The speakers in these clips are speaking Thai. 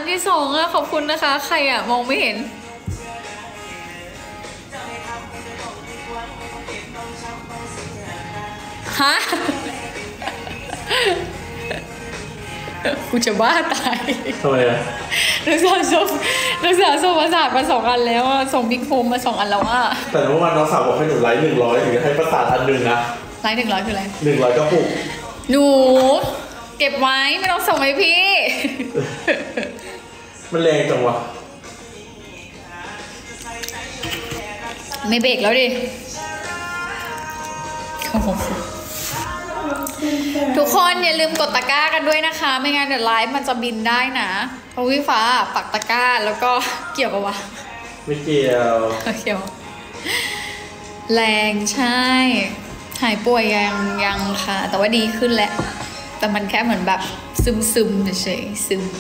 ที่2อะขอบคุณนะคะใครอะมองไม่เห็นฮะกูจะบ้าตายทำไมอะนักศึกษาส่งประสาทมา2 อันแล้วส่งบิ๊กโฮมมา2 อันแล้วอะแต่เมื่อวานน้องสาวบอกให้หนูไลฟ์100ถึงจะให้ประสาทอันนึงนะไลฟ์100คืออะไร 100กระปุกหนูเก็บไว้ไม่ต้องส่งให้พี่มันแรงจังวะไม่เบรกแล้วดิทุกคนอย่าลืมกดตะกร้ากันด้วยนะคะไม่งั้นเดี๋ยวไลฟ์มันจะบินได้นะเพราะวิฟ้าปักตะกร้าแล้วก็เกี่ยวกับวะไม่เกี่ยวแรงใช่หายป่วยยังค่ะแต่ว่าดีขึ้นแหละแต่มันแค่เหมือนแบบซึมเฉยซึม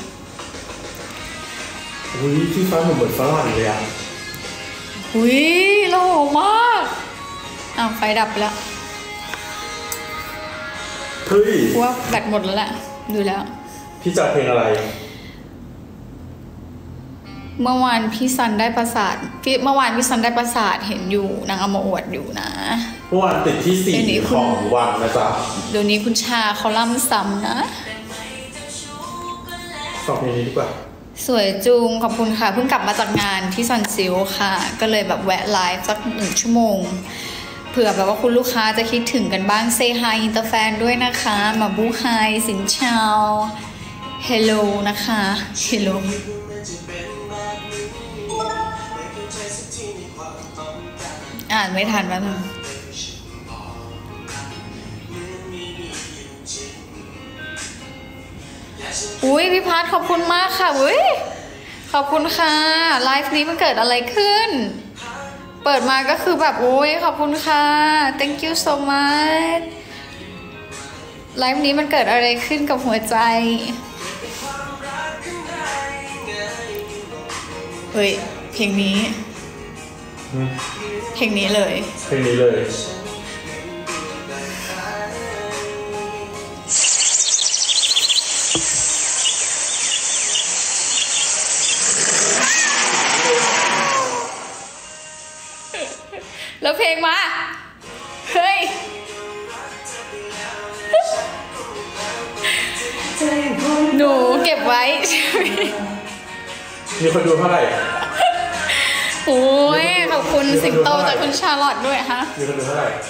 อุ้ยพี่ฟ้าเหมือนฝรั่งเลยอ่ะอุ้ยหล่อมากไฟดับไปแล้วเฮ้ยว่าแบตหมดแล้วแหละดูแล้วพี่จัดเพลงอะไรเมื่อวานพี่ซันได้ประสาทเมื่อวานพี่ซันได้ประสาทเห็นอยู่นางเอามาอวดอยู่นะเมื่อวานติดที่4ของวันนะจ๊ะเดี๋ยวนี้คุณชาเขาล่ำซ้ำนะฟังเพลงนี้ดีกว่าสวยจุงขอบคุณค่ะเพิ่งกลับมาจากงานที่ซันซิลค่ะก็เลยแบบแวะไลฟ์สัก1 ชั่วโมงเผื่อแบบว่าคุณลูกค้าจะคิดถึงกันบ้างเซฮายอินเตอร์แฟนด้วยนะคะมาบูไฮสินชาวเฮลโลนะคะเฮลโลอ่านไม่ทันแล้วนะอุ้ยพี่พัทขอบคุณมากค่ะอุ้ยขอบคุณค่ะไลฟ์นี้มันเกิดอะไรขึ้นเปิดมาก็คือแบบอุ้ยขอบคุณค่ะ thank you so much ไลฟ์นี้มันเกิดอะไรขึ้นกับหัวใจเฮ้ยเพลงนี้เลยเพลงนี้เลยแล้วเพลงมาเฮ้ยหนูเก็บไว้มีคนดูเท่าไหร่โอ้ยขอบคุณสิงโตจากคุณชาลอตด้วยฮะมีคนดูเท่าไหร่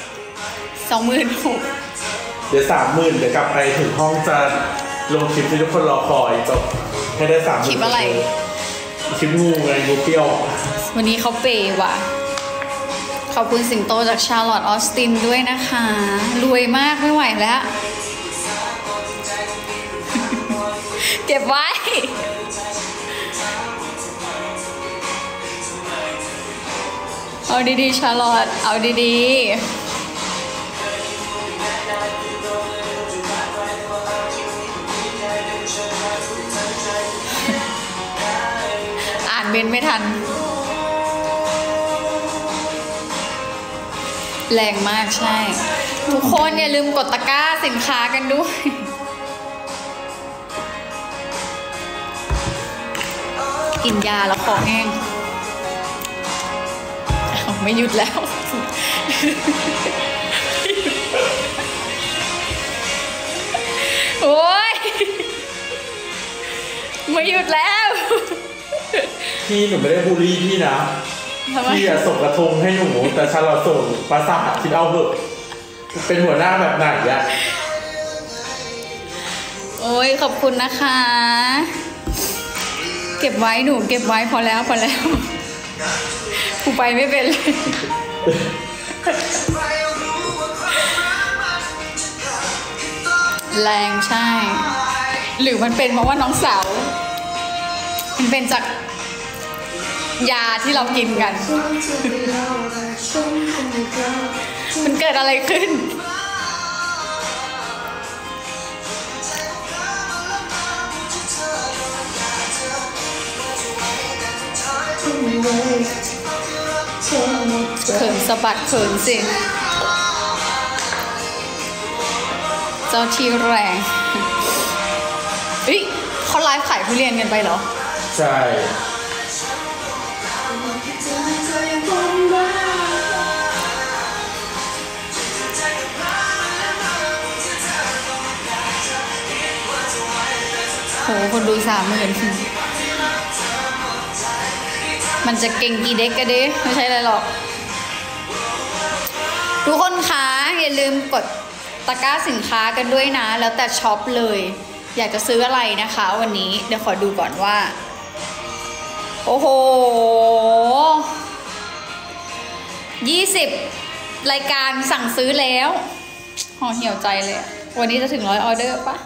26,000 เดี๋ยว30,000เดี๋ยวกลับไปถึงห้องจะลงคลิปที่ทุกคนรอคอยจบให้ได้30,000 คลิปอะไรคลิปงูไงงูเปรี้ยววันนี้เขาเปย์ว่ะขอบคุณสิงโตจากชาลอตออสตินด้วยนะคะรวยมากไม่ไหวแล้วเก็บไว้เอาดีๆชาลอตเอาดีๆอ่านเมนไม่ทันแรงมากใช่ทุกคนอย่าลืมกดตะกร้าสินค้ากันด้วยกินยาแล้วคอแห้งไม่หยุดแล้วโอ้ยไม่หยุดแล้วพี่หนูไม่ได้บูลลี่พี่นะพี่อะส่งกระทงให้หนูแต่ฉันเราส่งประสาทคิดเอาเถอะเป็นหัวหน้าแบบไหนอะโอ้ยขอบคุณนะคะเก็บไว้หนูเก็บไว้พอแล้วกูไปไม่เป็นเลยแรงใช่หรือมันเป็นเพราะว่าน้องสาวมันเป็นจากยาที่เรากินกันมันเกิดอะไรขึ้นเขินสะบัดเขินสิเจ้าที่แรงเขาไลฟ์ขายทุเรียนกันไปเหรอใช่โหคนดู30,000มันจะเก่งกี่เด็กกันดิไม่ใช่อะไรหรอกทุกคนคะอย่าลืมกดตะกร้าสินค้ากันด้วยนะแล้วแต่ช็อปเลยอยากจะซื้ออะไรนะคะวันนี้เดี๋ยวขอดูก่อนว่าโอ้โห20รายการสั่งซื้อแล้วห่อเหี่ยวใจเลยวันนี้จะถึง100ออเดอร์ปะ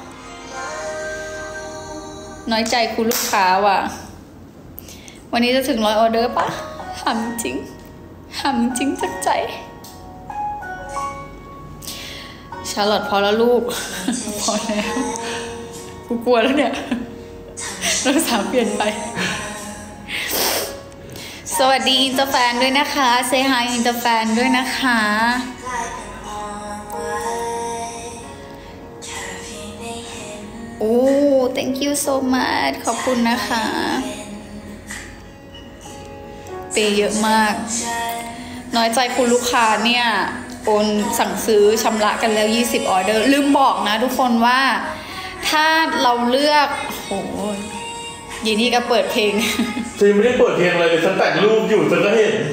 น้อยใจคุณลูกค้าว่ะวันนี้จะถึง100ออเดอร์ปะหำจริงจากใจชาร์ลอตพอแล้วลูก พอแล้วกูกลัวแล้วเนี่ยนักศึกษาเปลี่ยนไปสวัสดีอินเตอร์แฟนด้วยนะคะเซฮายอินเตอร์แฟนด้วยนะคะโอ้ thank you so much ขอบคุณนะคะเปย์เยอะมากน้อยใจคุณลูกค้าเนี่ยโอนสั่งซื้อชำระกันแล้ว20ออเดอร์ลืมบอกนะทุกคนว่าถ้าเราเลือกโอ้ยยีนี่ก็เปิดเพลงฉันไม่ได้เปิดเพลงอะไรเลยฉันแต่งรูปอยู่ฉันก็เห็น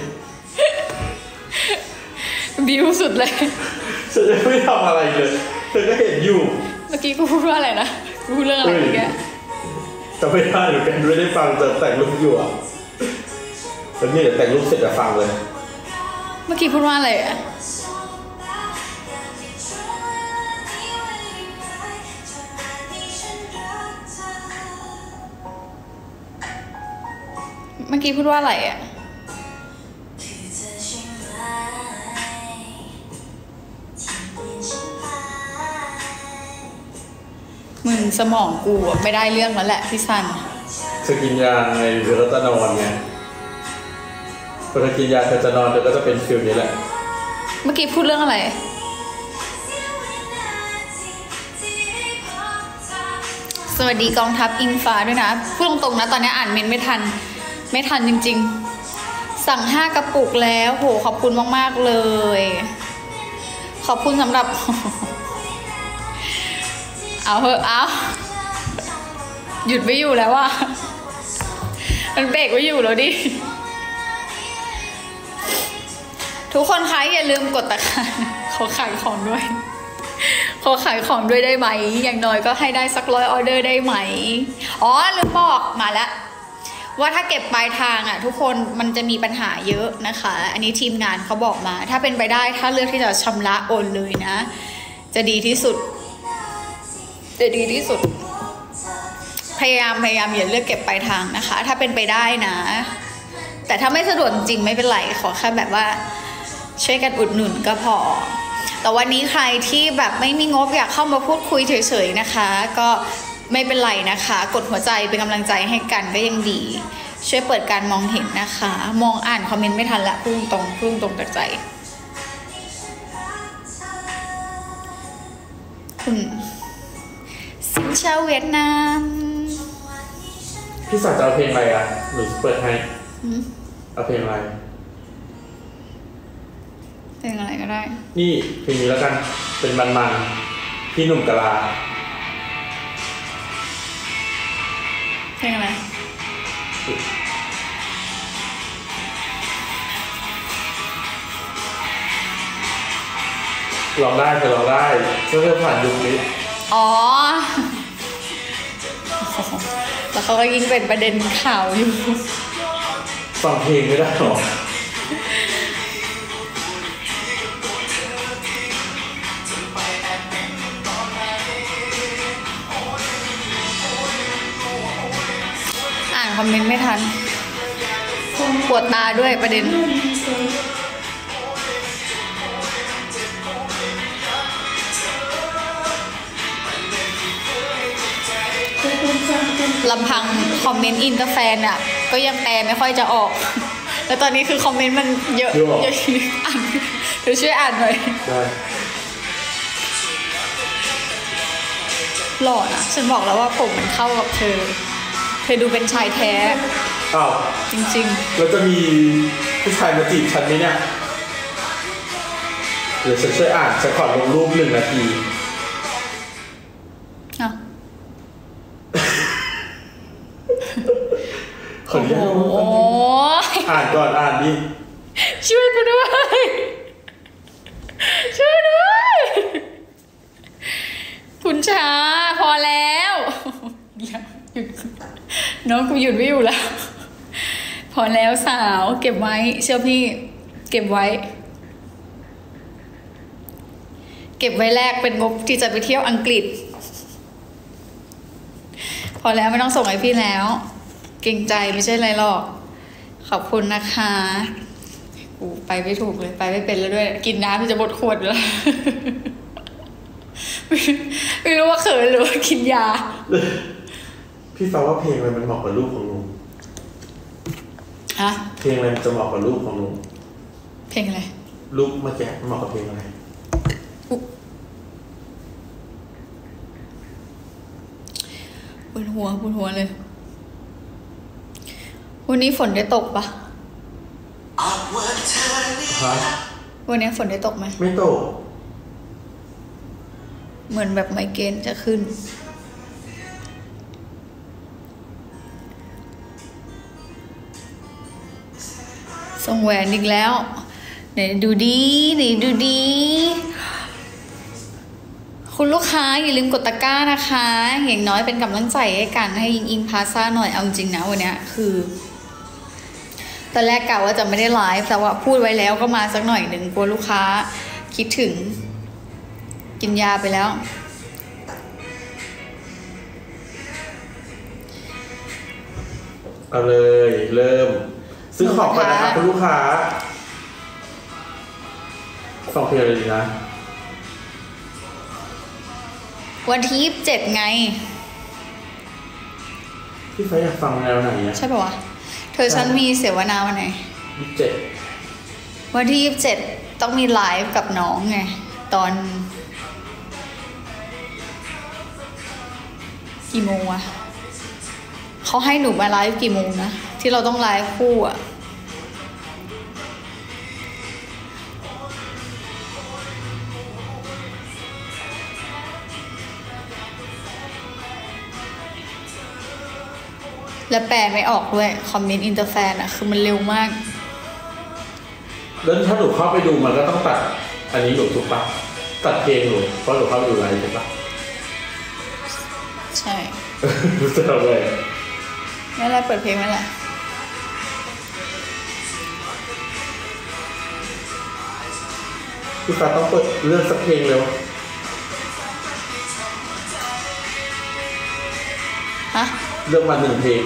บิวสุดเลยฉันไม่ทำอะไรเลยเธอก็เห็นอยู่เมื่อกี้กูพูดว่าอะไรนะกูพูดเรื่องอะไรเมื่อกี้จะไม่ได้หรือกันไม่ได้ฟังจะแต่งรูปอยู่อ่ะแล้วนี่เดี๋ยวแต่งรูปเสร็จจะฟังเลยเมื่อกี้พูดว่าอะไรอ่ะเมื่อกี้พูดว่าอะไรอ่ะมึงสมองกูไม่ได้เรื่องแล้วแหละพี่ซันจะกินยาไงเธอจะนอนไงพอเธอกินยาเธอจะนอนเธอก็จะเป็นฟิลนี้แหละเมื่อกี้พูดเรื่องอะไรสวัสดีกองทัพอิงฟ้าด้วยนะพูดตรงๆนะตอนนี้อ่านเมนไม่ทันจริงๆสั่ง5กระปุกแล้วโหขอบคุณมากๆเลยขอบคุณสำหรับเอาเหอะเอาหยุดไม่อยู่แล้วว่ะมันเบรกไม่อยู่แล้วดิทุกคนคะอย่าลืมกดตะกร้าขอขายของด้วยได้ไหมอย่างน้อยก็ให้ได้สัก100ออเดอร์ได้ไหมอ๋อลืมบอกมาแล้วว่าถ้าเก็บปลายทางอ่ะทุกคนมันจะมีปัญหาเยอะนะคะอันนี้ทีมงานเขาบอกมาถ้าเป็นไปได้ถ้าเลือกที่จะชำระโอนเลยนะจะดีที่สุดพยายามอย่าเลือกเก็บปลายทางนะคะถ้าเป็นไปได้นะแต่ถ้าไม่สะดวกจริงไม่เป็นไรขอแค่แบบว่าช่วยกันอุดหนุนก็พอแต่วันนี้ใครที่แบบไม่มีงบอยากเข้ามาพูดคุยเฉยๆนะคะก็ไม่เป็นไรนะคะกดหัวใจเป็นกำลังใจให้กันก็ยังดีช่วยเปิดการมองเห็นนะคะมองอ่านคอมเมนต์ไม่ทันละพุ่งตรงจากใจคุณสินชาวเวียดนามพี่สาวจะเอาเพลงอะไรอ่ะหรือเปิดให้เอาเพลงอะไรก็ได้นี่เพลงนี้แล้วกันเป็นมันพี่หนุ่มกะลาเพลงอะไรลองได้เธอลองได้เพื่อผ่านยุคนี้อ๋อแล้วเขาก็ยิ่งเป็นประเด็นข่าวอยู่ฟังเพลงไม่ได้หรอคอมเมนต์ไม่ทันปวดตาด้วยประเด็นลำพังคอมเมนต์อินเตอร์แฟนอ่ะก็ยังแปลไม่ค่อยจะออกแล้วตอนนี้คือคอมเมนต์มันเยอะอ่านเธอช่วยอ่านหน่อยหล่อนะฉันบอกแล้วว่าผมมันเข้ากับเธอธอดูเป็นชายแท้อ้าวจริงแล้วจะมีผู้ชายมาจีบฉันไหมเนี่ยเดี๋ยวฉันช่วยอ่านฉันขอลงรูป1 นาทีๆอ่ะขออนุญาตโอ้อ่านก่อนอ่านดิช่วยกูด้วย ช่วยด้วย คุณช้าพอแล้วหยุดน้องกูหยุดไม่อยู่แล้ว พอแล้วสาวเก็บไว้เชื่อพี่ เก็บไว้ เก็บไว้แลกเป็นงบที่จะไปเที่ยวอังกฤษ พอแล้วไม่ต้องส่งให้พี่แล้ว เกรงใจไม่ใช่อะไรหรอก ขอบคุณนะคะกูไปไม่ถูกเลยไปไม่เป็นแล้วด้วย กินน้ำมันจะหมดขวดแล้ว ไม่รู้ว่าเขินหรือว่ากินยาพี่ฟ้าว่าเพลงอะไรมันเหมาะกับลูกของหนูฮะเพลงอะไรมันจะเหมาะกับลูกของหนูเพลงอะไรลูกเมื่อกี้มันเหมาะกับเพลงอะไรปวดหัวเลย วันนี้ฝนได้ตกปะฮะวันนี้ฝนได้ตกไหมไม่ตกเหมือนแบบไมเกรนจะขึ้น ส่งแหวนอีกแล้วไหนดูดีคุณลูกค้าอย่าลืมกดตะกร้านะคะอย่างน้อยเป็นกำลังใจให้กันให้อิงพาซ่าหน่อยเอาจริงนะวันเนี้ยคือตอนแรกกะว่าจะไม่ได้ไลฟ์แต่ว่าพูดไว้แล้วก็มาสักหน่อยหนึ่งกลัวลูกค้าคิดถึงกินยาไปแล้วเอาเลยเริ่มซื้อของก่อนนะครับคุณลูกค้าฟังเพลงอะไรดีนะวันที่27ไงพี่ฟ้าอยากฟังแนวไหนอ่ะใช่ป่าวะเธอฉันมีเสวนาวันไหน 27 วันที่27ต้องมีไลฟ์กับน้องไงตอนกี่โมงวะเขาให้หนูมาไลฟ์กี่โมงนะที่เราต้องไลฟ์คู่อะและแปลไม่ออกด้วยคอมเมนต์อินเตอร์แฟนอะคือมันเร็วมากแล้วถ้าหนูเข้าไปดูมันก็ต้องตัดอันนี้หนูถูกปะตัดเพลงหนูเพราะหนูเข้าไปดูไลฟ์ถูกปะใช่รู้สึกเลยไม่ได้เปิดเพลงไม่แหละพี่ฟ้าต้องเปิดเลือกสักเพลงเร็วฮะเลือกมา1 เพลง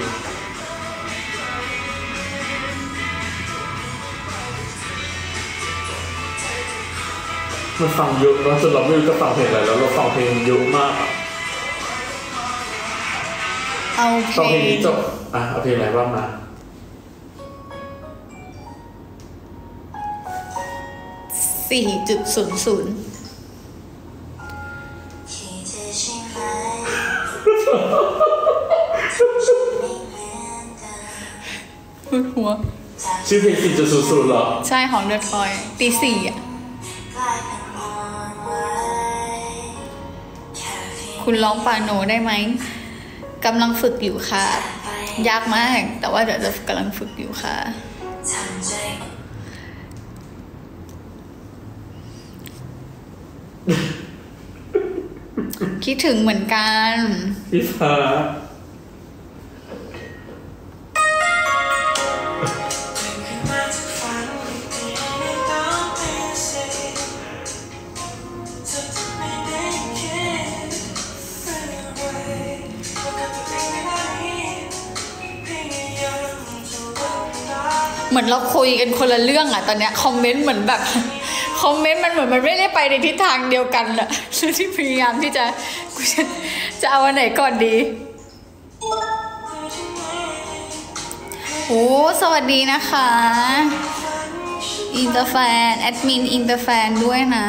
มันฟังเยอะแล้วจนเราไม่รู้จะฟังเพลงอะไรแล้วเราฟังเพลงเยอะมากเอาเพฟังลเพลงงนี้จบเอาเพลงอะไรบ้างมา 4.00 พูดหัวชื่อเพลง 4.00 เหรอใช่ของเดอะทอยตี4อ่ะ คุณร้องปาโนได้ไหมกำลังฝึกอยู่ค่ะ ยากมาก แต่ว่าเดี๋ยวจะกำลังฝึกอยู่ค่ะ คิดถึงเหมือนกันพี่ฟ้าเหมือนเราคุยกันคนละเรื่องอะตอนเนี้ยคอมเมนต์เหมือนแบบ คอมเมนต์มันเหมือนมันไม่ได้ไปในทิศทางเดียวกันอะที่พยายามที่จะกูจะเอาอันไหนก่อนดีโอ้สวัสดีนะคะอินเตอร์แฟนแอดมินอินเตอร์แฟนด้วยนะ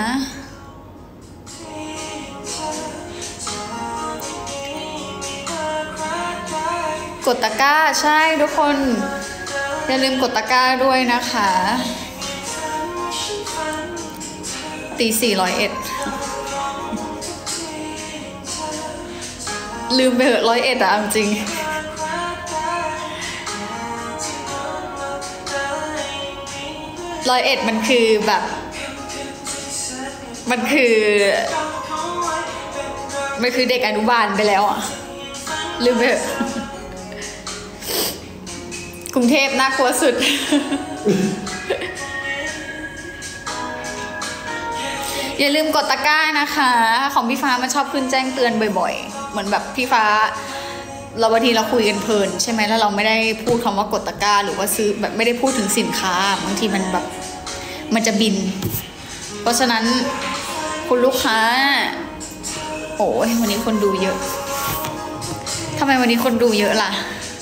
กดตะกร้าใช่ทุกคนอย่าลืมกดตะกร้าด้วยนะคะตี401ลืมไปเหอะ101อะจริง101มันคือแบบมันคือเด็กอนุบาลไปแล้วอ่ะลืมไปเถอะกรุงเทพน่ากลัวสุด อย่าลืมกดตะกร้านะคะของพี่ฟ้ามันชอบขึ้นแจ้งเตือนบ่อยๆเหมือนแบบพี่ฟ้าเราบางทีเราคุยกันเพลินใช่ไหมแล้วเราไม่ได้พูดคำว่ากดตะกร้าหรือว่าซื้อแบบไม่ได้พูดถึงสินค้าบางทีมันแบบมันจะบินเพราะฉะนั้นคุณลูกค้าโอ้ยวันนี้คนดูเยอะทำไมวันนี้คนดูเยอะล่ะ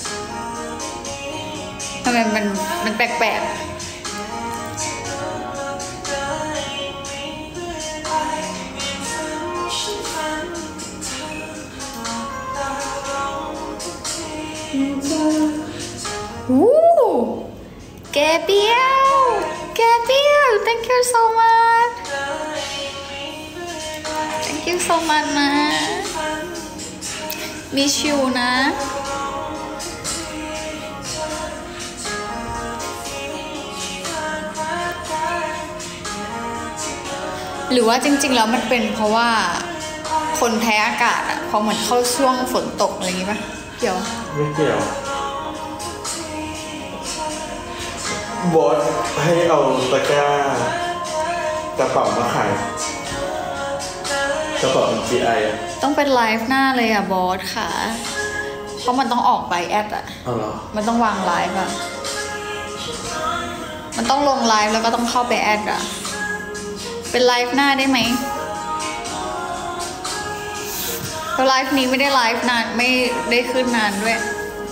ทำไมมันแปลกแกเปียว thank you so much thank you so much นะmiss you นะหรือว่าจริงๆแล้วมันเป็นเพราะว่าคนแพ้อากาศอ่ะพอเหมือนเข้าช่วงฝนตกอะไรอย่างงี้ป่ะเกี่ยวไม่เกี่ยวบอสให้เอาตะกร้ากระเป๋ามาขายกระเป๋า MGI ต้องเป็นไลฟ์หน้าเลยอ่ะบอสค่ะเพราะมันต้องออกไปแอดอ่ะมันต้องวางไลฟ์อ่ะมันต้องลงไลฟ์แล้วก็ต้องเข้าไปแอดอ่ะเป็นไลฟ์หน้าได้ไหมเพราะไลฟ์นี้ไม่ได้ไลฟ์นานไม่ได้ขึ้นนานด้วย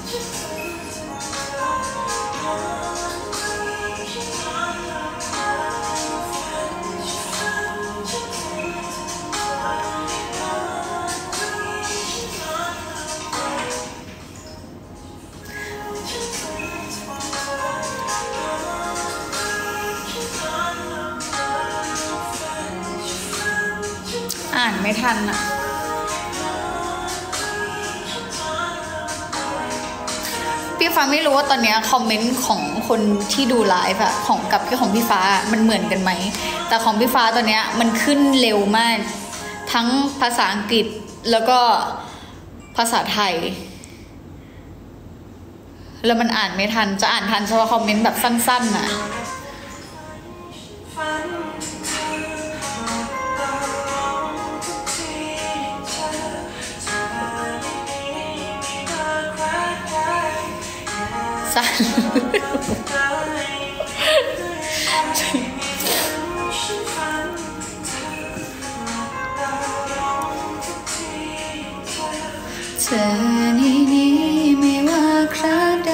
อ่านไม่ทันอ่ะพี่ฟ้าไม่รู้ว่าตอนนี้คอมเมนต์ของคนที่ดูไลฟ์อะกับของพี่ฟ้ามันเหมือนกันไหมแต่ของพี่ฟ้าตอนนี้มันขึ้นเร็วมากทั้งภาษาอังกฤษแล้วก็ภาษาไทยแล้วมันอ่านไม่ทันจะอ่านทันเฉพาะคอมเมนต์แบบสั้นๆน่ะสั้นเธอนี่ไม่ว่าใครได้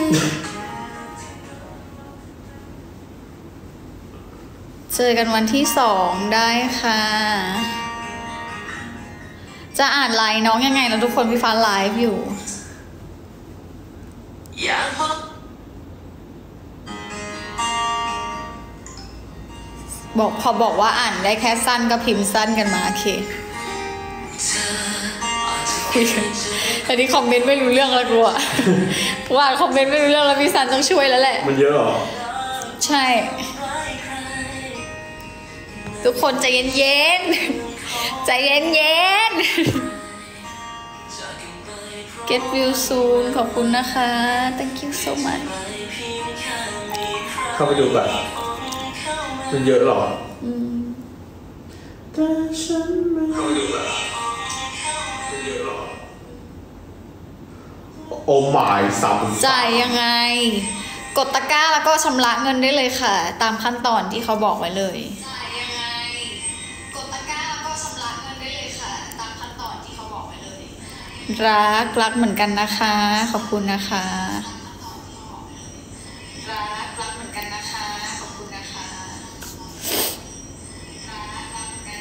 เจอกันวันที่2ได้ค่ะจะอ่านไลน์น้องยังไงนะทุกคนพี่ฟ้าไลฟ์อยู่พอบอกว่าอ่านได้แค่สั้นก็พิมพ์สั้นกันมาโอเคคุยกันแต่นี้คอมเมนต์ไม่รู้เรื่องแล้วกูอะเพราะว่าคอมเมนต์ไม่รู้เรื่องแล้วพี่ซันต้องช่วยแล้วแหละมันเยอะหรอใช่ทุกคนใจเย็นๆใจเย็นๆ Get view soon ขอบคุณนะคะ Thank you so much เข้าไปดูก่อนมันเยอะหรอแต่ฉันไม่เข้าไปดูก่อนมันเยอะหรอโอ้ my 3 จ่ายยังไงกดตะกร้าแล้วก็ชำระเงินได้เลยค่ะตามขั้นตอนที่เขาบอกไว้เลยจ่ายยังไงกดตะกร้าแล้วก็ชำระเงินได้เลยค่ะตามขั้นตอนที่เขาบอกไว้เลยรักเหมือนกันนะคะขอบคุณนะคะรักเหมือนกันนะคะขอบคุณนะคะ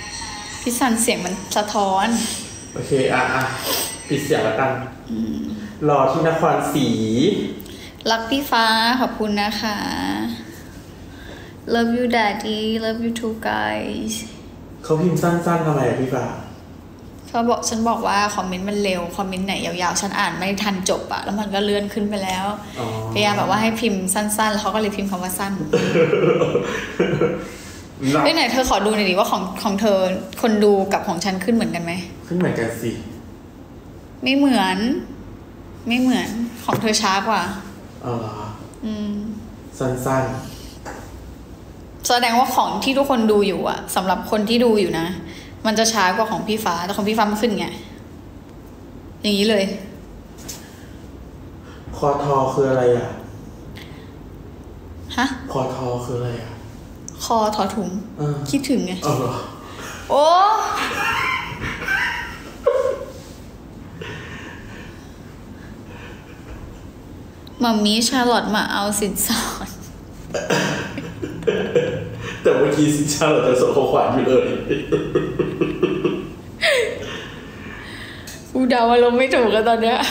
พี่ซันเสียงมันสะท้อนโอเคปิดเสียงแล้วกันรอที่นครศรีรักพี่ฟ้าขอบคุณนะคะ Love you daddy Love you too guys เขาพิมพ์สั้นๆทำไมอะพี่ฟ้าฉันบอกว่าคอมเมนต์มันเร็วคอมเมนต์ไหนยาวๆฉันอ่านไม่ทันจบอะแล้วมันก็เลื่อนขึ้นไปแล้วพยายามแบบว่าให้พิมพ์สั้นๆแล้วเขาก็เลยพิมพ์คำว่าสั้นได้ไหนเธอขอดูหน่อยดิว่าของเธอคนดูกับของฉันขึ้นเหมือนกันไหมขึ้นเหมือนกันสิไม่เหมือนของเธอช้ากว่าอ๋อเหรอสั้นแสดงว่าของที่ทุกคนดูอยู่อะสำหรับคนที่ดูอยู่นะมันจะช้ากว่าของพี่ฟ้าแต่ของพี่ฟ้ามันขึ้นไงอย่างนี้เลยคอทอคืออะไรอ่ะฮะคอทอคืออะไรอ่ะคอทอถุงคิดถึงไงอ๋อเหรอโอ้มัมมี่ชาร์ลอตมาเอาสินสอดแต่เมื่อกี้สินชาร์ลอตจะส่งข้อความอยู่เลยกูเดาว่าลงไม่ถูกกันตอนเนี้ย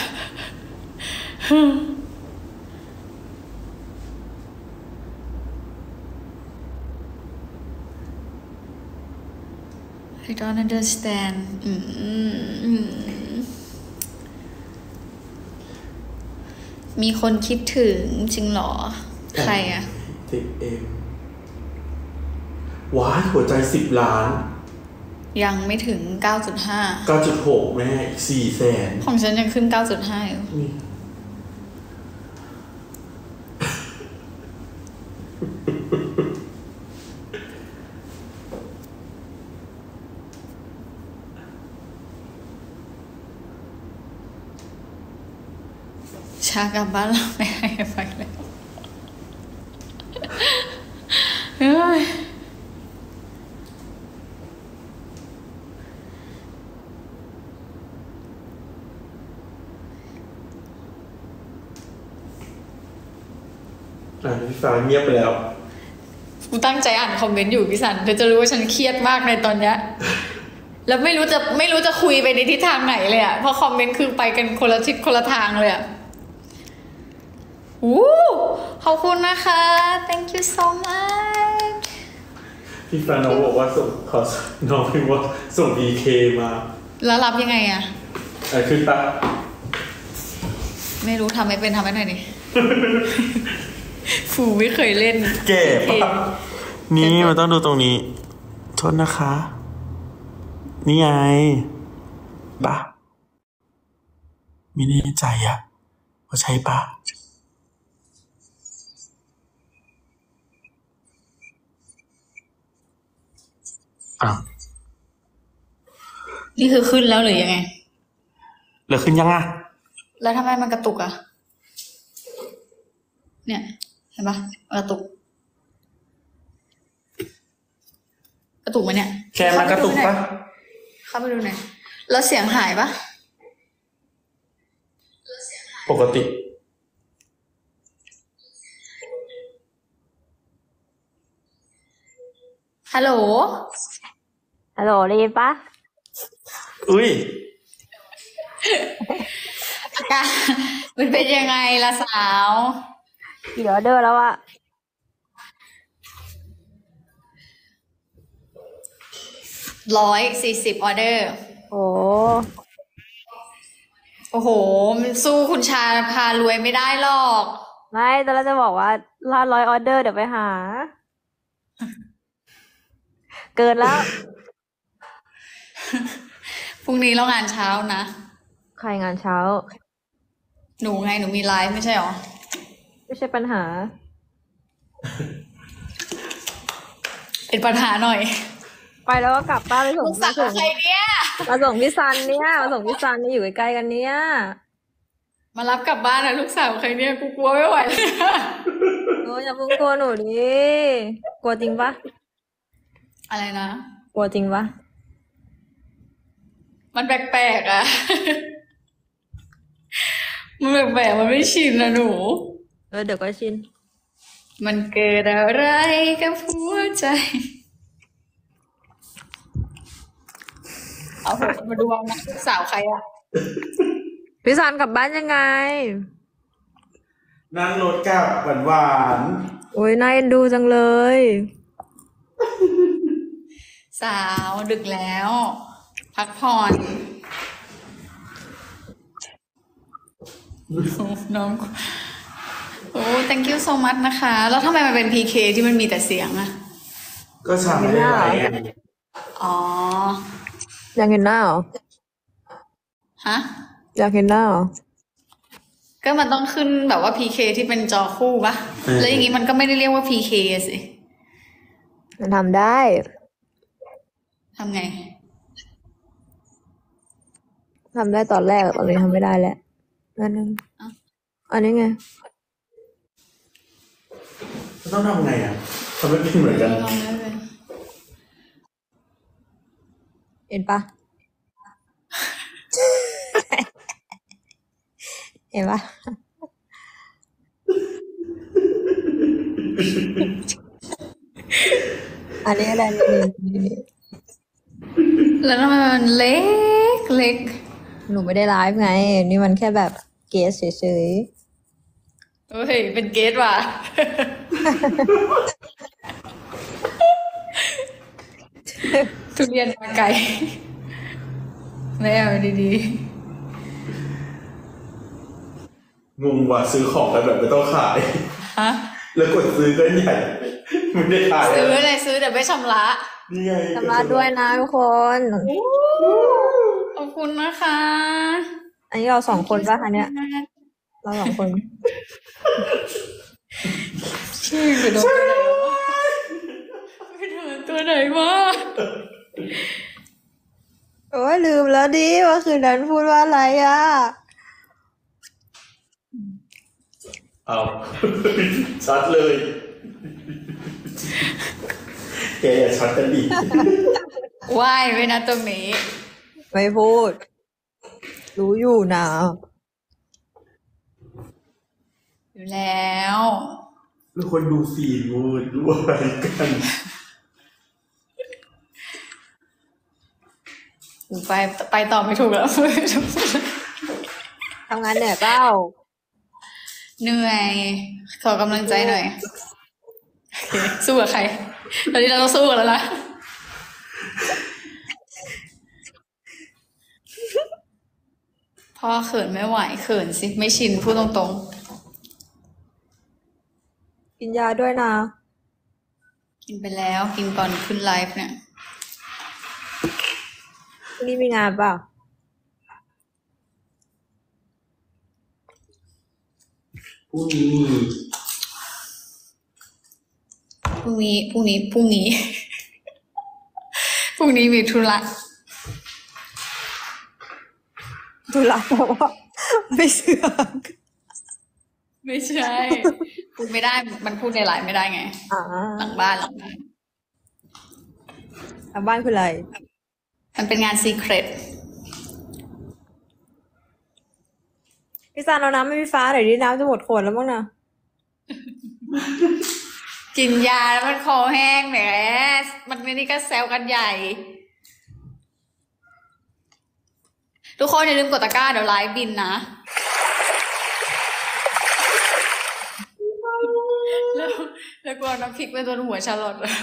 I don't understand มีคนคิดถึงจริงเหรอใครอะ 10M ว้ายหัวใจ10 ล้านยังไม่ถึง 9.5 9.6 แม่อีก400,000 ของฉันยังขึ้น 9.5 อยู่ชากลับบ้านเราไม่ให้ไปแล้วพี่ฟ้าเงียบไปแล้วกูตั้งใจอ่านคอมเมนต์อยู่พี่สันเธอจะรู้ว่าฉันเครียดมากในตอนเนี้ยแล้วไม่รู้จะคุยไปในทิศทางไหนเลยอ่ะเพราะคอมเมนต์คือไปกันคนละทิศคนละทางเลยอ่ะขอบคุณนะคะ thank you so much พี่ฟ้าน้องบอกว่าน้องพิมพ์ว่าส่ง DK มาแล้วรับยังไงอ่ะขึ้นปะไม่รู้ทำไม่เป็นทำให้หน่อยดิฟูไม่เคยเล่นเก๋ปะนี่มันต้องดูตรงนี้โทษนะคะนี่ไงปะไม่แน่ใจอะว่าใช่ปะนี่คือขึ้นแล้วหรือยังไงหรือขึ้นยังอะแล้วทำไมมันกระตุกอะเนี่ยเห็นปะกระตุกไหมเนี่ยแค่มันกระตุกปะเข้าไปดูหน่อยแล้วเสียงหายปะปกติฮัลโหลได้ยินปะอุ้ยอาการมันเป็นยังไงล่ะสาวกี่ออเดอร์แล้วอะ 140ออเดอร์โอ้โหมันสู้คุณชาพารวยไม่ได้หรอกไม่แต่เราจะบอกว่า100ออเดอร์เดี๋ยวไปหาเกินแล้วพรุ่งนี้เรางานเช้านะใครงานเช้าหนูไงหนูมีไลฟ์ไม่ใช่หรอไม่ใช่ปัญหาเป็นปัญหาหน่อยไปแล้วก็กลับบ้านไปส่งใครเนี่ยมาส่งพี่ซันเนี่ยมาส่งพี่ซันนี่อยู่ใกล้ๆกันเนี่ยมารับกลับบ้านนะลูกสาวใครเนี่ยกูกลัวไม่ไหวเลยโอ้ยอย่าเพิ่งกลัวหนูดิกลัวจริงปะอะไรนะกลัวจริงปะมันแปลกๆอ่ะมันแปลกๆมันไม่ชินนะหนูเดี๋ยวก็ชินมันเกิดอะไรกับหัวใจเอาเถอะมาดูว่านักสาวใครอะพี่ซันกลับบ้านยังไงนั่งรถกลับหวานโอ้ยน่าเอ็นดูจังเลยสาวดึกแล้ว พักผ่อน โอ้น้องโอ้ thank you so much นะคะ แล้วทำไมมันเป็น PK ที่มันมีแต่เสียงอะๆก็ฉันไม่ได้ไลฟ์ไงอ๋ออยากเห็นหน้าเหรอฮะอยากเห็นหน้าเหรอก็มันต้องขึ้นแบบว่า PK ที่เป็นจอคู่ปะแล้วอย่างงี้มันก็ไม่ได้เรียกว่า PK สิมันทำได้ทำไงทำได้ตอนแรกตอนนี้ทำไม่ได้แล้วนั่นนึงอ้าวอันนี้ไงต้องทำไงอ่ะทำไม่เป็นเหมือนกันลองได้เลยเห็นปะ เห็นปะ อันนี้อะไรนี่แล้วทำไมมันเล็กเล็กหนูไม่ได้ไลฟ์ไง นี่มันแค่แบบเกสเฉยเฮ้ย เป็นเกสว่ะ ทุเรียนมาไกลไม่เอาดีงงว่ะซื้อของกันแบบไม่ต้องขายๆ ฮะแล้วกดซื้อก็ใหญ่ ไม่ได้ขายซื้ออะไรซื้อแต่ไม่ชำระนี่ไงๆชำระด้วยนะทุกคนขอบคุณนะคะอันนี้เราสองคนปะคะเนี่ยเราสองคนชื่อไปโดนตัวไหนวะไปโดนตัวไหนวะโอ้ยลืมแล้วดิว่าคืนนั้นพูดว่าอะไรอ่ะเอาชัดเลย แกอย่าชัดกันดิว่ายไว้นะตรงนี้ไม่พูด รู้อยู่นะอยู่แล้วแล้วคนดูฟีดมูดรู้อะไรกันไปต่อไม่ถูกแล้วทำงานเหนื่อยเปล่าเหนื่อย ขอกำลังใจหน่อยโอเคสู้กับใคร ตอนนี้เราต้องสู้กันแล้วนะพ่อเขินไม่ไหวเขินสิ ไม่ชินพูดตรงกินยาด้วยนะๆ กินไปแล้วกินก่อนขึ้นไลฟ์เนี่ยพรุ่งนี้มีงานเปล่าพรุ่งนี้มีพรุ่งนี้ พรุ่งนี้ พรุ่งนี้ พรุ่งนี้มีธุระธุระเพราะว่าไม่เสือกไม่ใช่ พูดไม่ได้ มันพูดในไลฟ์ไม่ได้ไงอ่าหลังบ้านหลังบ้านทางบ้านคืออะไรมันเป็นงานซีเครตพี่ซานเอาน้ำไม่มีฟ้าเดี๋ยวนี้น้ำจะหมดขวดแล้วมั้งนะกินยาแล้วมันคอแห้งแหม มันไม่นี่ก็แซวกันใหญ่ ทุกคนอย่าลืมกดตะกร้าเดี๋ยวไลฟ์บินนะ แล้วแล้วกลัวน้ำพริกไปโดนหัวชาลอตแล้ว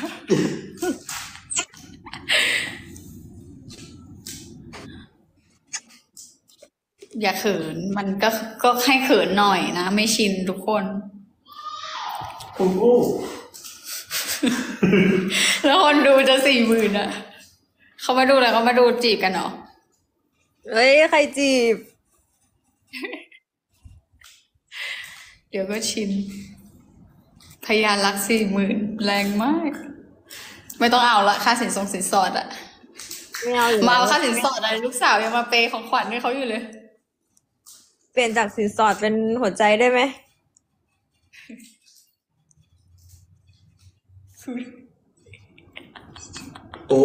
อย่าเขิน มันก็ให้เขินหน่อยนะ ไม่ชินทุกคนคุณอู้แล้วคนดูจะ40,000อ่ะ เขามาดูอะไรเขามาดูจีบกันเหรอเฮ้ย ใครจีบเดี๋ยวก็ชิน พยานรัก40,000แรงมาก ไม่ต้องเอาละค่าสินสอดอะไม่เอาอยู่มาแล้เอาวค่าสินสอดอะไรลูกสาวยังมาเปย์ของขวัญให้เขาอยู่เลยเปลี่ยนจากสินสอดเป็นหัวใจได้ไหมโอ้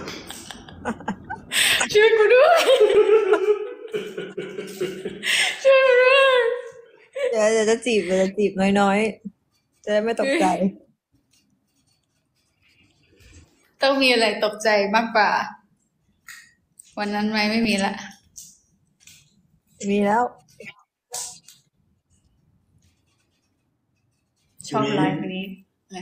ช่วยกูด้วย ช่วยกูด้วยเดี๋ยวจะจีบน้อยๆ จะได้ไม่ตกใจต้องมีอะไรตกใจมากกว่า วันนั้นไหมไม่มีละมีแล้วชอบไลฟ์นี้นะ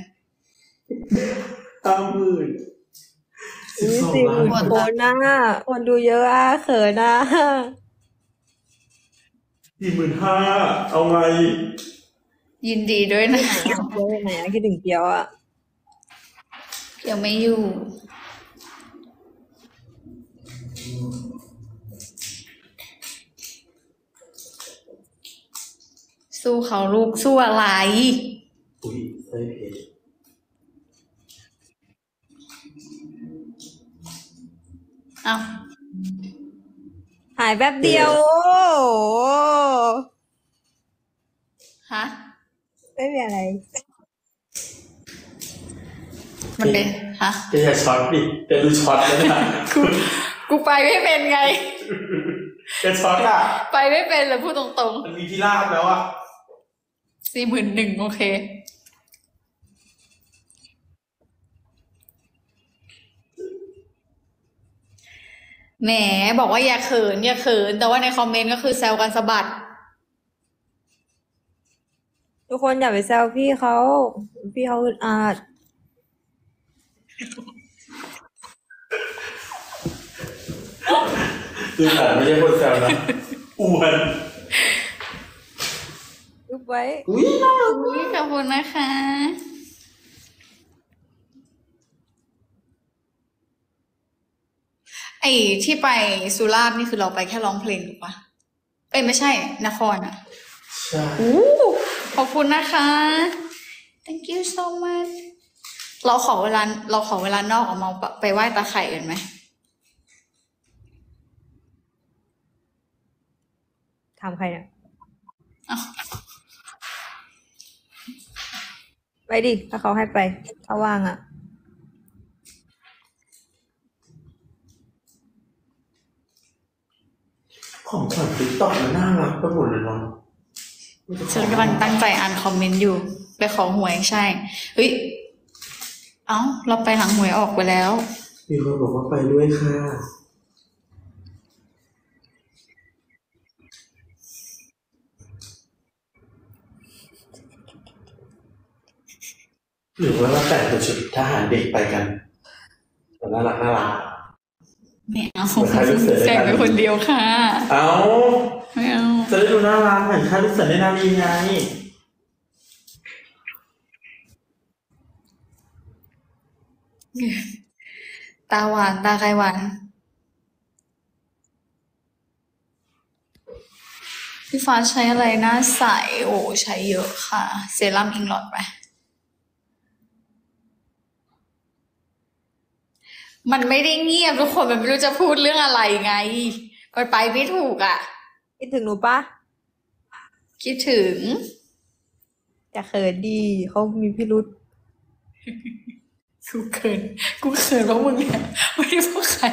50,000 มี 12 ล้าน 40,000 คนนะคนดูเยอะอะเขินนะ 45,000เอาไงยินดีด้วยนะเปียวไปไหนอะคิดถึงเปียวอะเดี๋ยวไม่อยู่ สู้เขาลูกสู้อะไรอุ้ยได้เพจเอ้าหายแป๊บเดียวโอ้โหฮะไม่มีอะไรมันเป็นฮะแกอย่าช็อตดิแกดูช็อตแล้วนะกูไปไม่เป็นไงแกช็อตอ่ะไปไม่เป็นเลยพูดตรงมันมีพิราบแล้วอ่ะๆ41,000โอเค แหมบอกว่าอย่าเขินอย่าเขิน แต่ว่าในคอมเมนต์ก็คือแซวกันสะบัดทุกคนอย่าไปแซวพี่เขาอึดอัดคือแต่ไม่ใช่คนแซวนะอ้วนยุบไว้อุ้ยน่ารักอุ๊ยขอบคุณนะคะ ไอ้ที่ไปสุราษฎร์นี่คือเราไปแค่ร้องเพลงถูกปะเอ้ยไม่ใช่ นครอ่ะใช่ขอบคุณนะคะ thank you so much เราขอเวลานอกออกมาไปไหว้ตาไข่กันไหมถามใครเนี่ยอ้าวไปดิถ้าเขาให้ไปถ้าว่างอะของขวัญติ๊กต็อกมันน่ารักไปหมดเลยเนาะฉันกำลังตั้งใจอ่านคอมเมนต์อยู่ ไปขอหวยใช่ เฮ้ย เอ้า เราไปหลังหวยออกไปแล้วมีคนบอกว่าไปด้วยค่ะหรือว่าเราแต่งเป็นชุดทหารเด็กไปกันแต่น่ารักน่ารักไม่เอาเหมือนใครรู้สึกได้แต่งไปคนเดียวค่ะเอาไม่เอาจะได้ดูน่ารักเหมือนค่าลูกเสือในนาลีไงตาหวานตาใครหวาน พี่ฟ้าใช้อะไรหน้าใส โอ้ใช้เยอะค่ะ เซรั่มอิงลอดไป มันไม่ได้เงียบทุกคนมันไม่รู้จะพูดเรื่องอะไรไง มันไปไม่ถูกอ่ะคิดถึงหนูปะคิดถึงอย่าเขินดีเขามีพิรุษกูเขินเพราะมึงเนี่ยไม่ได้เพราะใคร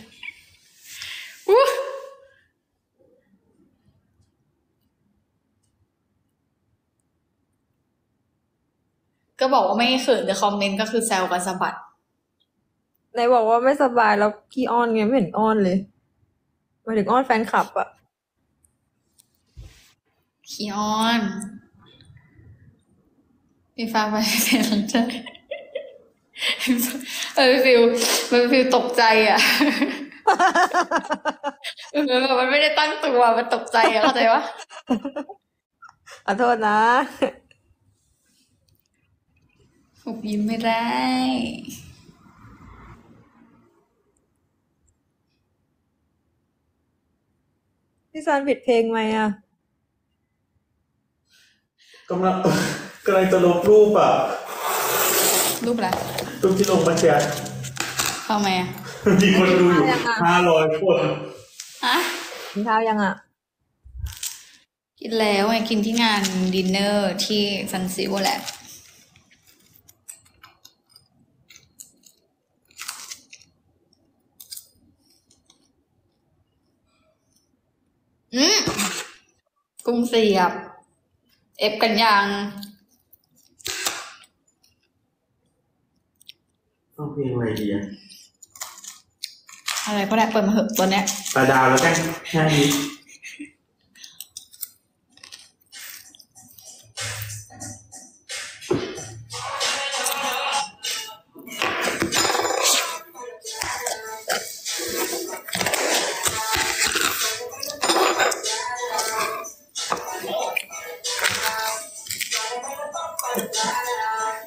อู้ก็บอกว่าไม่เขินแต่คอมเมนต์ก็คือแซวกันสะบัดไหนบอกว่าไม่สบายแล้วขี้อ้อนไงไม่เห็นอ้อนเลยหมายถึงอ้อนแฟนคลับอะขี้อ้อนพี่ฟ้าไปเป็นหลังใจมันฟิลตกใจอ่ะ มันไม่ได้ตั้งตัวมันตกใจอ่ะเข้าใจปะขอโทษนะหุบยิ้มไม่ได้พี่ซันผิดเพลงไหมอะกำลังจะลบรูปอ่ะรูปอะไรรูปที่ลงมาแชร์เข้ามาอ่ะมีคนดูอยู่500 คนฮะกินข้าวยังอะกินแล้วไงกินที่งานดินเนอร์ที่ซันซิลแหละ กุ้งเสียบ เอฟกันยังต้องเพลงอะไรดีอ่ะอะไรก็ได้เปิดมาเหอะตัวเนี้ยปลาดาวแล้วกันง่ายดี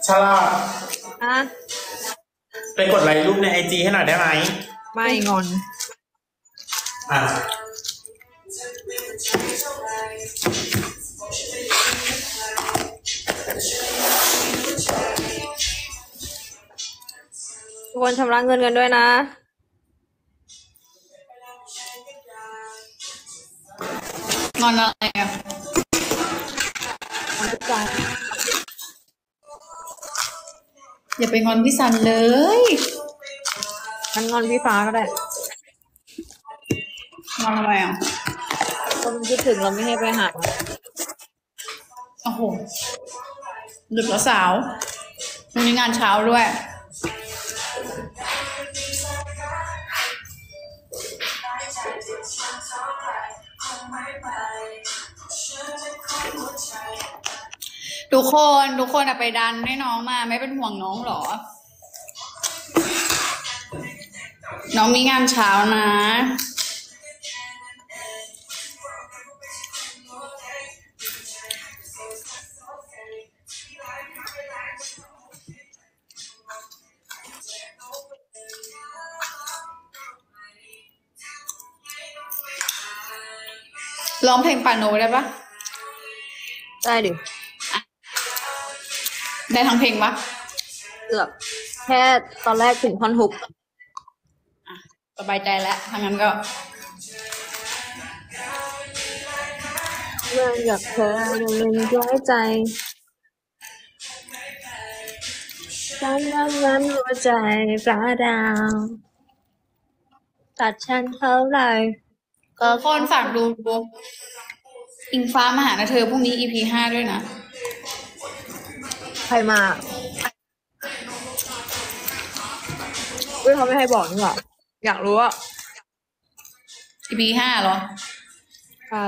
ฉลาดอ่ะไปกดไลค์รูปในIGให้หน่อยได้ไหมไม่งอนอ่ะทุกคนชำระเงินกันด้วยนะงอนอะไรอ่ะขอบคุณจ้าอย่าไปงอนพี่ซันเลยมันงอนพี่ฟ้าก็ได้งอนอะไรอ่ะคนคิดถึงเราไม่ให้ไปหาโอ้โหดึกแล้วสาววันนี้งานเช้าด้วย ทุกคนอะไปดันให้น้องมาไม่เป็นห่วงน้องเหรอ น้องมีงานเช้านะ ร้องเพลงปาโนได้ปะได้ดิได้ทั้งเพลงปะเกือบแค่ตอนแรกถึงท่อนฮุกสบายใจแล้วทางนั้นก็เรื่องอยากเธอยังร้ายใจฉันนั้นหัวใจปลาดาวตัดฉันเท่าไหร่ก็ทุกคนฝากดูอิงฟ้ามาหานะเธอพรุ่งนี้ EP 5 ด้วยนะใครมาเว้ยเขาไม่ให้บอกนี่หว่าอยากรู้อ่ะ EP 5เหรอใช่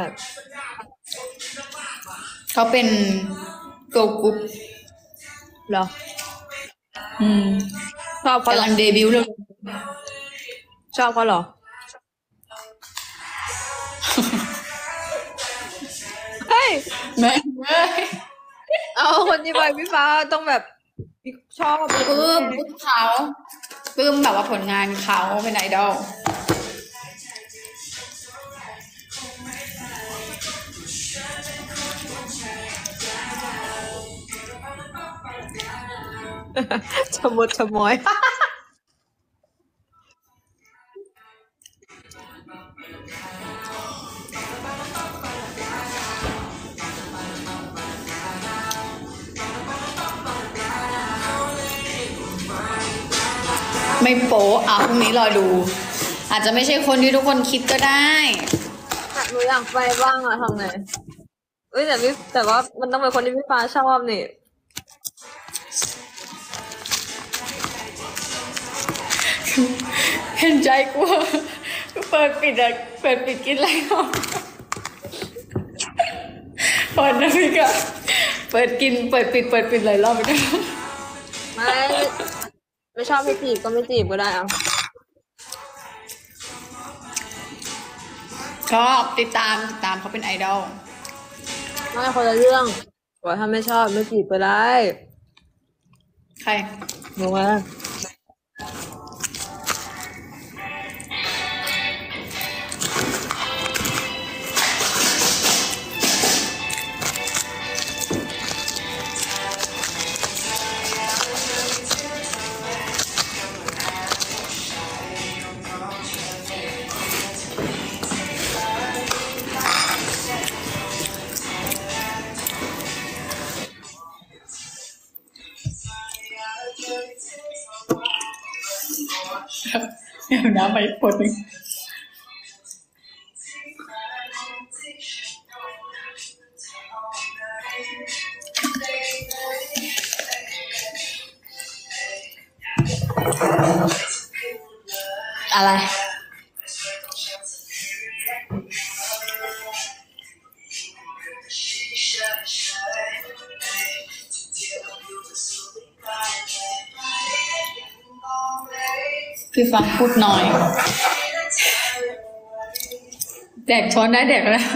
เขาเป็นเกิร์ลกรุ๊ปเหรออืมชอบเขาเหรกำอลังเดบิวต์เลยชอบเขาเหรอเฮ้ยแม่เว้ยเอาคนที่ไปพี่ฟ้าต้องแบบชอบปลื้มเขาปลื้มแบบว่าผลงานเขาเป็นไอดอลชะมดชะมอยไม่โป๊ะอ่ะพรุ่งนี้รอดู อาจจะไม่ใช่คนที่ทุกคนคิดก็ได้หนูอยากไปบ้างอะทำไงเอ้ยแต่ว่ามันต้องเป็นคนที่พี่ฟ้าชอบนี่เห็นใจกูเปิดปิดอะเปิดปิดกินอะไรหรอเปิดนะพี่กะเปิดกินเปิดปิดหลายรอบไปด้วยไม่ชอบให้จีบก็ไม่จีบก็ได้อะชอบติดตามเขาเป็นไอดอลไม่คนละเรื่องว่าถ้าไม่ชอบไม่จีบก็ได้ใครงงไหมเดี๋ยวน้ำไปปวดหนึ่งอะไร พี่ฟังพูดหน่อย แดกช้อนได้แดกแล้ว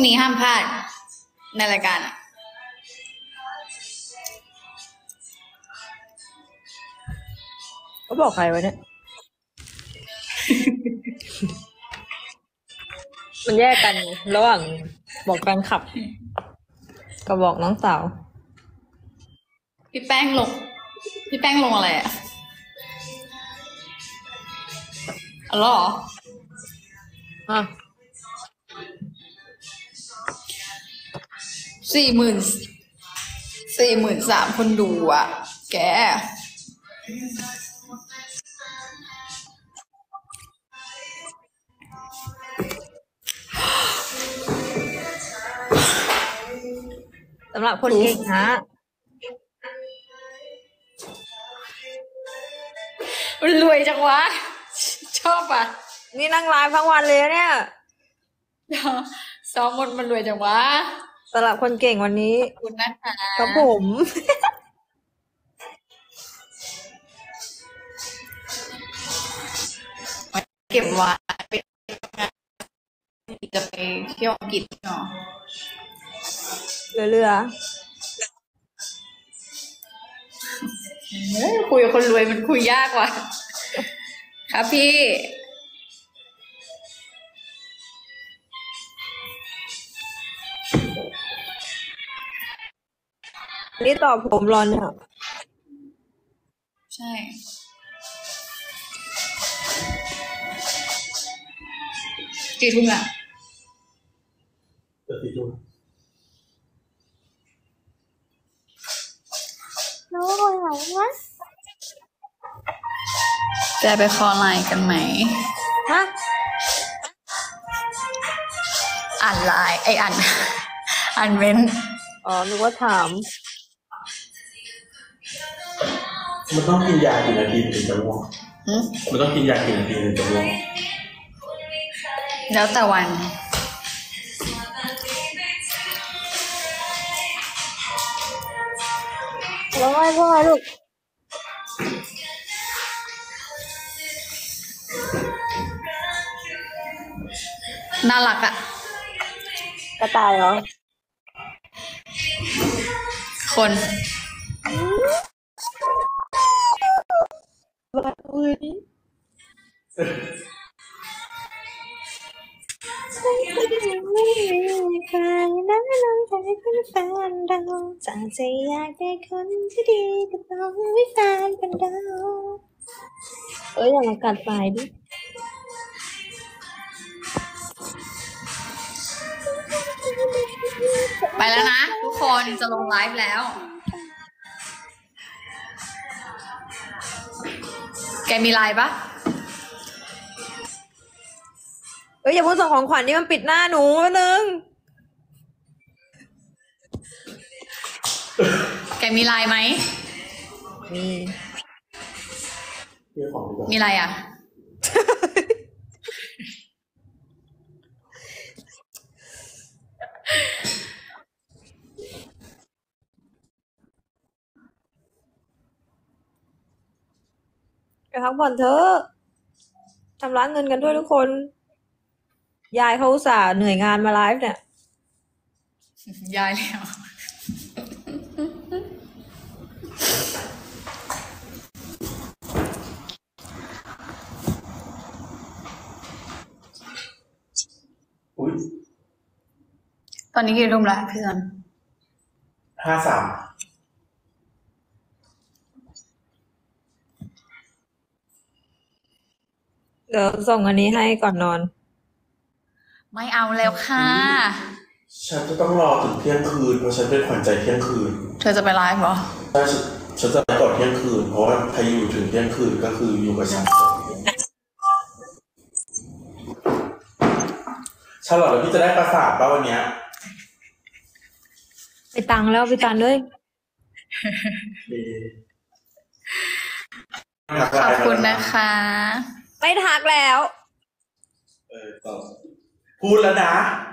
นี้ห้ามพลาดในรายการอะก็บอกใครไว้เนี่ย มันแยกกันระหว่างบอกแฟนคลับกับบอกน้องสาวพี่แป้งลงอะไรอะอ๋อเหรออ่ะ 43,000 คนดูอ่ะ แกสำหรับคนเก่งฮะมันรวยจังวะ ชอบอ่ะนี่นั่งไลฟ์ทั้งวันเลยเนี่ยซ้อมมันรวยจังวะสำหรับคนเก่งวันนี้ขอบคุณนะคะครับผมเก็บไว้ไปจะไปเที่ยวอังกฤษเนาะเรือคุยกับคนรวยมันคุยยากว่ะ ครับพี่นี่ตอบผมรอนเนี่ยใช่ กี่ทุ่มอะจะติดดูโอ้ยหลังวะแกไปคอไลน์กันไหมฮะอ่านไลน์อ่านเม้นต์อ๋อนึกว่าถามมันต้องกินยากี่นาทีถึงจะง่วงหึมันต้องกินยากี่นาทีถึงจะง่วงแล้วแต่วันแล้วไงพ่อลูกน่ารักอะกระต่ายเหรอคนบ้าอุ้ยไม่มีใครนะน้องใจเป็นแฟนเราจากใจอยากได้คนที่ดีก็ต้องมีแฟนเป็นเราอย่ามากัดปลายดิไปแล้วนะทุกคนจะลงไลฟ์แล้ว แกมีไลน์ปะอย่าพูดส่งของขวัญนี่มันปิดหน้าหนูนึงแกมีไลน์ไหมมีเรื่องของดีกว่ามีอะไรอ่ะไปพักผ่อนเถอะชำระเงินกันด้วยทุกคน ยายเขาอุตส่าห์เหนื่อยงานมาไลฟ์เนี่ยย้ายแล้วอุ้ยตอนนี้กี่ทุ่มแล้วพี่ซัน 53 เดี๋ยวส่งอันนี้ให้ก่อนนอนไม่เอาแล้วค่ะฉันจะต้องรอถึงเที่ยงคืนเพราะฉันเป็นขวัญใจเที่ยงคืนเธอจะไปไลฟ์เหรอถ้าฉันจะไปก่อนเที่ยงคืน เพราะว่าใครอยู่ถึงเที่ยงคืนก็คืออยู่กับฉันชาลอตแล้วพี่จะได้ประสาทป่ะวันเนี้ยไปตังแล้วไปตันเลยขอบคุณนะคะไม่ทักแล้วต่อพูดแล้วนะ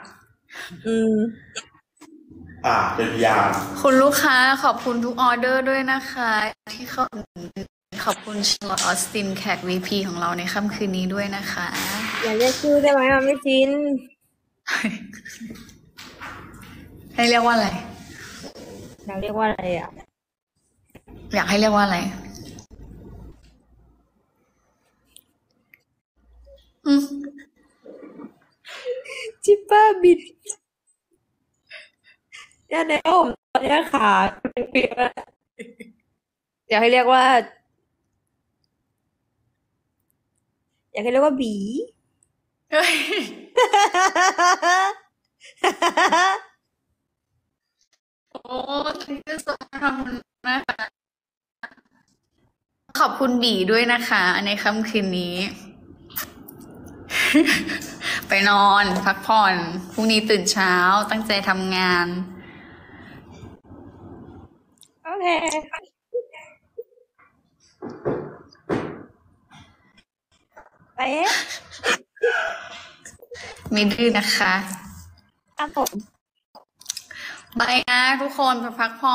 เป็นพยานคุณลูกค้าขอบคุณทุกออเดอร์ด้วยนะคะ ที่เข้าขอบคุณชาร์ลอตออสตินแขก VP ของเราในค่ำคืนนี้ด้วยนะคะอย่าเรียกชื่อได้ไหมมันไม่ชินให้เรียกว่าอะไรเราเรียกว่าอะไรอ่ะอยากให้เรียกว่าอะไร อืมจิปป้าบิดเนี่ยในผมตอนนี้ขาเปียกๆแล้วอยากให้เรียกว่า อยากให้เรียกว่าบีเฮ้ย โอ้ thank you so much ขอบคุณมากค่ะขอบคุณบีด้วยนะคะ ในค่ำคืนนี้ ไปนอนพักผ่อน พรุ่งนี้ตื่นเช้า ตั้งใจทำงานโอเค ไปเอ๊ะไม่ดื้อนะคะครับผมบายนะทุกคนไปพักผ่อน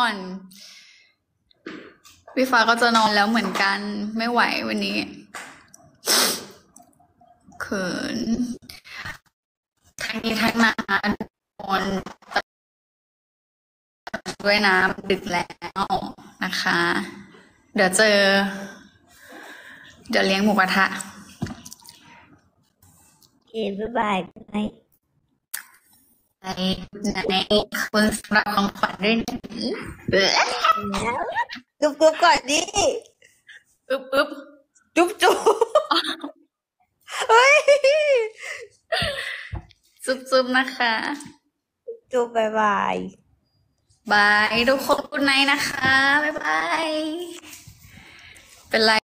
พี่ฟ้าก็จะนอนแล้วเหมือนกัน ไม่ไหววันนี้เขินทั้งนี้ทั้งนั้นทุกคนด้วยนะดึกแล้วนะคะ เดี๋ยวเลี้ยงหมูกระทะโอเคบ๊ายบายไนในคุณสำหรับของขวัญด้วยนะเอ้ยจุ๊บจุ๊บก่อนดิอึบอึบจุ๊บจุ๊บเฮ้ยจุ๊บจุ๊บนะคะจุ๊บบายบายบายทุกคนกุนไนนะคะ บ๊ายบาย เป็นไร